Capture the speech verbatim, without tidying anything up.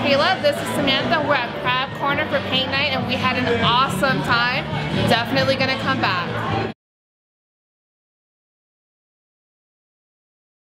Kayla, this is Samantha. We're at Crab Corner for paint night and we had an awesome time. Definitely gonna come back.